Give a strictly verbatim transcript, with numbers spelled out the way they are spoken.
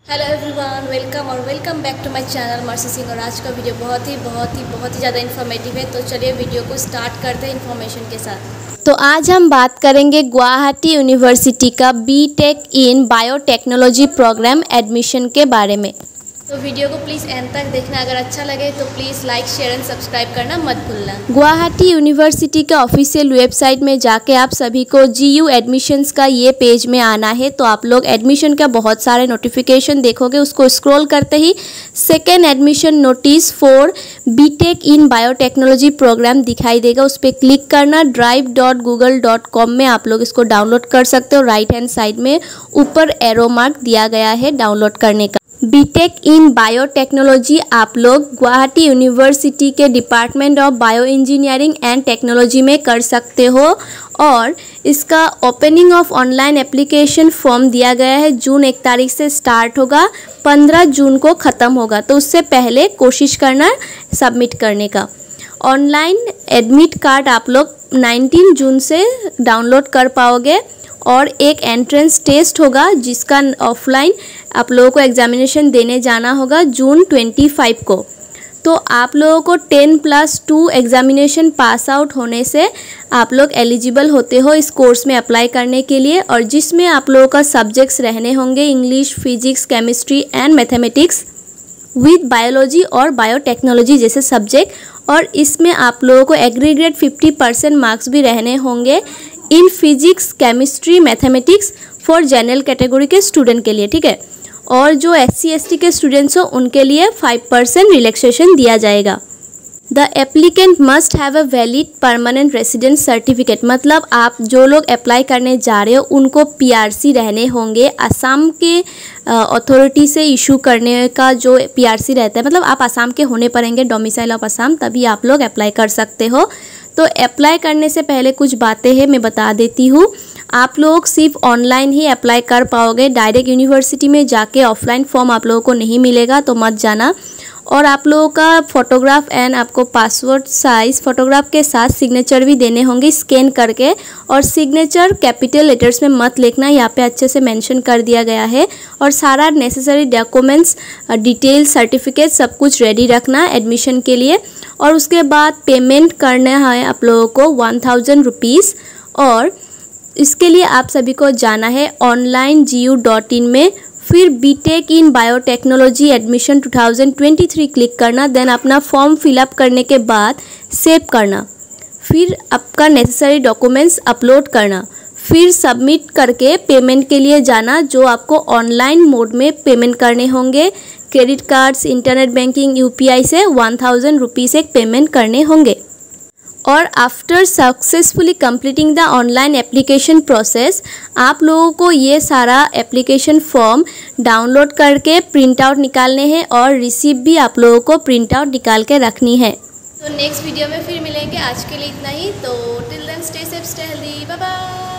Hello everyone, welcome और welcome back to my channel Mercy Singh. और आज का वीडियो बहुत ही बहुत ही बहुत ही ज़्यादा इन्फॉर्मेटिव है, तो चलिए वीडियो को स्टार्ट करते हैं इन्फॉर्मेशन के साथ। तो आज हम बात करेंगे गुवाहाटी यूनिवर्सिटी का BTech in biotechnology program admission के बारे में। तो वीडियो को प्लीज़ एंड तक देखना, अगर अच्छा लगे तो please like share and subscribe करना मत भूलना। गुवाहाटी यूनिवर्सिटी का ऑफिशियल वेबसाइट में जाके आप सभी को जीयू एडमिशन्स का ये पेज में आना है। तो आप लोग एडमिशन का बहुत सारे नोटिफिकेशन देखोगे, उसको स्क्रॉल करते ही second admission notice for BTech in biotechnology program दिखाई देगा, उस पर क्लिक करना। Drive dot Google dot com में आप लोग इसको डाउनलोड कर सकते हो। राइट हैंड साइड में ऊपर एरो मार्क दिया गया है डाउनलोड करने का। बीटेक इन बायोटेक्नोलॉजी आप लोग गुवाहाटी यूनिवर्सिटी के department of bio engineering and technology में कर सकते हो। और इसका opening of online application form दिया गया है, जून एक तारीख से स्टार्ट होगा, पंद्रह जून को ख़त्म होगा। तो उससे पहले कोशिश करना सबमिट करने का। ऑनलाइन एडमिट कार्ड आप लोग उन्नीस जून से डाउनलोड कर पाओगे। और एक एंट्रेंस टेस्ट होगा जिसका ऑफलाइन आप लोगों को एग्जामिनेशन देने जाना होगा जून पच्चीस को। तो आप लोगों को ten plus two examination pass out होने से आप लोग एलिजिबल होते हो इस कोर्स में अप्लाई करने के लिए। और जिसमें आप लोगों का सब्जेक्ट्स रहने होंगे English, physics, chemistry and mathematics with biology और बायोटेक्नोलॉजी जैसे सब्जेक्ट। और इसमें आप लोगों को एग्रीगेट फिफ्टी परसेंट मार्क्स भी रहने होंगे in physics, chemistry, mathematics for general category के स्टूडेंट के लिए, ठीक है। और जो एस सी एस टी के स्टूडेंट्स हो उनके लिए फाइव परसेंट रिलैक्सेशन दिया जाएगा। The applicant must have a valid permanent residence certificate, मतलब आप जो लोग अप्लाई करने जा रहे हो उनको पी आर सी रहने होंगे। असम के अथॉरिटी से इशू करने का जो पी आर सी रहता है, मतलब आप असम के होने पड़ेंगे, डोमिसाइल ऑफ असम, तभी आप लोग अप्लाई कर सकते हो। तो अप्लाई करने से पहले कुछ बातें हैं मैं बता देती हूँ। आप लोग सिर्फ ऑनलाइन ही अप्लाई कर पाओगे, डायरेक्ट यूनिवर्सिटी में जाके ऑफलाइन फॉर्म आप लोगों को नहीं मिलेगा, तो मत जाना। और आप लोगों का फोटोग्राफ एंड आपको पासपोर्ट साइज फोटोग्राफ के साथ सिग्नेचर भी देने होंगे स्कैन करके। और सिग्नेचर कैपिटल लेटर्स में मत लिखना, यहाँ पे अच्छे से मेंशन कर दिया गया है। और सारा नेसेसरी डॉक्यूमेंट्स, डिटेल, सर्टिफिकेट सब कुछ रेडी रखना एडमिशन के लिए। और उसके बाद पेमेंट करना है आप लोगों को वन थाउजेंड रुपीज़। और इसके लिए आप सभी को जाना है online G U dot in में, फिर BTech in biotechnology admission two thousand twenty three click करना। देन अपना फॉर्म फिलअप करने के बाद सेव करना, फिर आपका नेसेसरी डॉक्यूमेंट्स अपलोड करना, फिर सबमिट करके पेमेंट के लिए जाना, जो आपको ऑनलाइन मोड में पेमेंट करने होंगे। Credit cards, internet banking, UPI से वन थाउजेंड रुपीज़ एक पेमेंट करने होंगे। और after successfully completing the online application process आप लोगों को ये सारा एप्लीकेशन फॉर्म डाउनलोड करके प्रिंट आउट निकालने हैं और रिसीप्ट भी आप लोगों को प्रिंट आउट निकाल के रखनी है। तो नेक्स्ट वीडियो में फिर मिलेंगे, आज के लिए इतना ही। तो till then stay safe, stay healthy, bye bye.